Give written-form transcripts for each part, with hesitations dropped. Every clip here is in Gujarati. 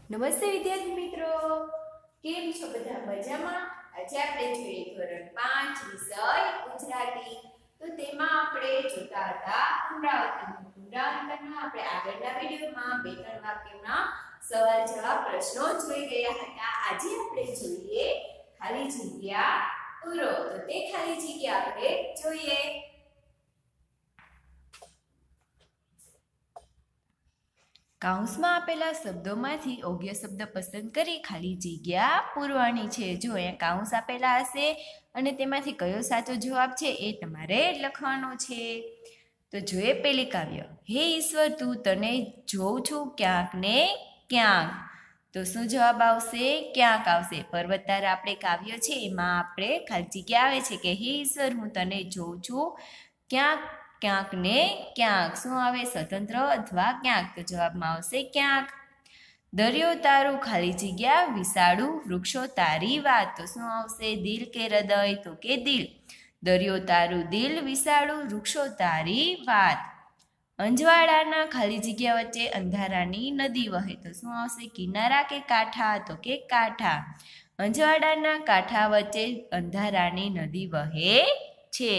નમસ્તે વિદ્યાર્થી મિત્રો, કેમ છો બધા? મજામાં? આજે આપણે જોઈએ ધોરણ 5 વિષય ગુજરાતી. તો તેમાં આપણે જોતા હતા પુનરાવર્તનમાં આપણે આગળના વિડિયોમાં બે ત્રણ વાક્યના સવાલ જવાબ પ્રશ્નો જોઈ ગયા હતા. આજે આપણે જોઈએ ખાલી જગ્યા પૂરો. તો તે ખાલી જગ્યા આપણે જોઈએ. કાઉન્સમાં આપેલા શબ્દોમાંથી યોગ્ય શબ્દ પસંદ કરી ખાલી જગ્યા પૂરવાની છે. જો અહીંયા કાઉન્સ આપેલા હશે અને તેમાંથી કયો સાચો જવાબ છે એ તમારે લખવાનો છે. તો જોઈએ પેલી કાવ્ય. હે ઈશ્વર, તું તને જોઉં છું ક્યાંક ને ક્યાંક. તો શું જવાબ આવશે? ક્યાંક આવશે. પર્વતારા આપણે કાવ્ય છે એમાં આપણે ખાલી જગ્યા આવે છે કે હે ઈશ્વર, હું તને જોઉં છું ક્યાંક ક્યાંક ને ક્યાંક. શું આવે? સ્વતંત્ર અથવા ક્યાંક. તો જવાબમાં આવશે ક્યાંક. દરિયો તારું ખાલી જગ્યા વિસાડું વૃક્ષો તારી વાત. તો શું આવશે? દિલ કે હૃદય? તો કે દિલ. દરિયો તારું દિલ વિસાડું વૃક્ષો તારી વાત. અંજવાળાના ખાલી જગ્યા વચ્ચે અંધારાની નદી વહે. તો શું આવશે? કિનારા કે કાંઠા? તો કે કાંઠા. અંજવાળાના કાંઠા વચ્ચે અંધારાની નદી વહે છે.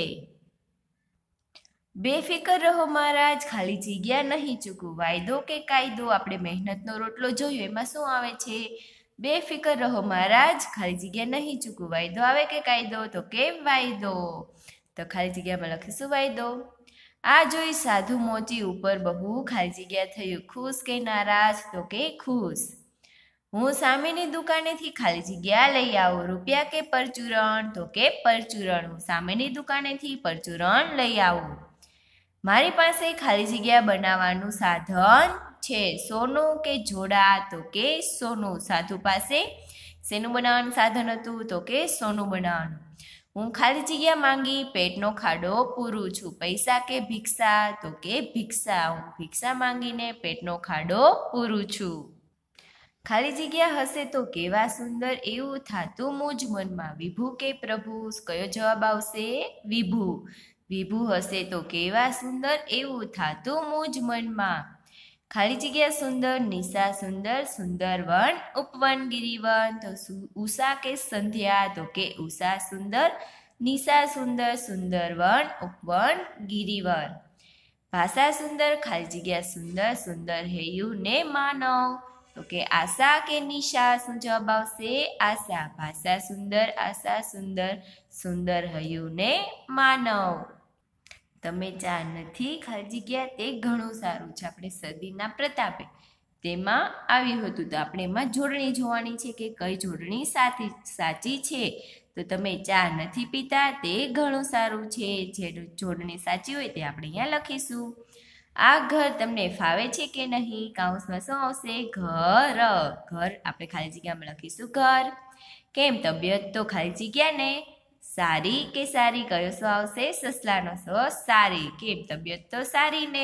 બેફિકર રહો મહારાજ, ખાલી જગ્યા નહીં ચૂકવું. વાયદો કે કાયદો? આપણે મહેનતનો રોટલો જોયો એમાં શું આવે છે? બેફિકર રહો મહારાજ, ખાલી જગ્યા નહીં ચૂકવું. વાયદો આવે કે કાયદો? તો કે વાયદો. તો ખાલી જગ્યામાં લખીશું વાયદો. આ જોઈ સાધુ મોચી ઉપર બહુ ખાલી જગ્યા થયું. ખુશ કે નારાજ? તો કે ખુશ. હું સામેની દુકાનેથી ખાલી જગ્યા લઈ આવું. રૂપિયા કે પરચુરણ? તો કે પરચુરણ. હું સામેની દુકાનેથી પરચુરણ લઈ આવું. મારી પાસે ખાલી જગ્યા બનાવવાનું સાધન છે. સોનું કે જોડા? તો કે સોનું. સાધુ પાસે શેનું બનાવવાનું સાધન હતું? તો કે સોનું બનાવવાનું. હું ખાલી જગ્યા માંગી પેટનો ખાડો પૂરું છું. પૈસા કે ભિક્ષા? તો કે ભિક્ષા. હું ભિક્ષા માંગીને પેટનો ખાડો પૂરું છું. ખાલી જગ્યા હશે તો કેવા સુંદર એવું થાતું મુજ મનમાં. વિભુ કે પ્રભુ? કયો જવાબ આવશે? વિભુ. વિભુ હશે તો કેવા સુંદર એવું થાતું મુજ મનમાં. ખાલી જગ્યા સુંદર નિશા સુંદર સુંદર વન ઉપવન ગિરિવન. તો ઉષા કે સંધ્યા? તો કે ઉષા સુંદર નિશા સુંદર સુંદર વન ઉપવન ગિરિવન. ભાષા સુંદર ખાલી જગ્યા સુંદર સુંદર હૈયું ને માનવ. તો કે આશા કે નિશા? શું જવાબ આવશે? આશા. ભાષા સુંદર આશા સુંદર સુંદર હૈયું ને માનવ. તમે ચા નથી ખાલી જગ્યા તે ઘણું સારું છે. આપણે સદીના પ્રતાપે તેમાં આવ્યું હતું. તો આપણે એમાં જોડણી જોવાની છે કે કઈ જોડણી સાચી છે. તો તમે ચા નથી પીતા તે ઘણું સારું છે. જે જોડણી સાચી હોય તે આપણે અહીંયા લખીશું. આ ઘર તમને ફાવે છે કે નહીં? કાઉન્સમાં શું આવશે? ઘર. ઘર આપણે ખાલી જગ્યામાં લખીશું ઘર. કેમ તબિયત તો ખાલી જગ્યા ને સારી કે સારી? કયો શું આવશે? સસલાનો સ સારી. કેમ તબિયત તો સારી ને.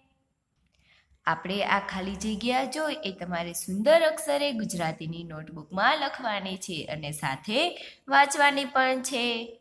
આપણે આ ખાલી જગ્યા જોઈ એ તમારે સુંદર અક્ષરે ગુજરાતીની નોટબુકમાં લખવાની છે અને સાથે વાંચવાની પણ છે.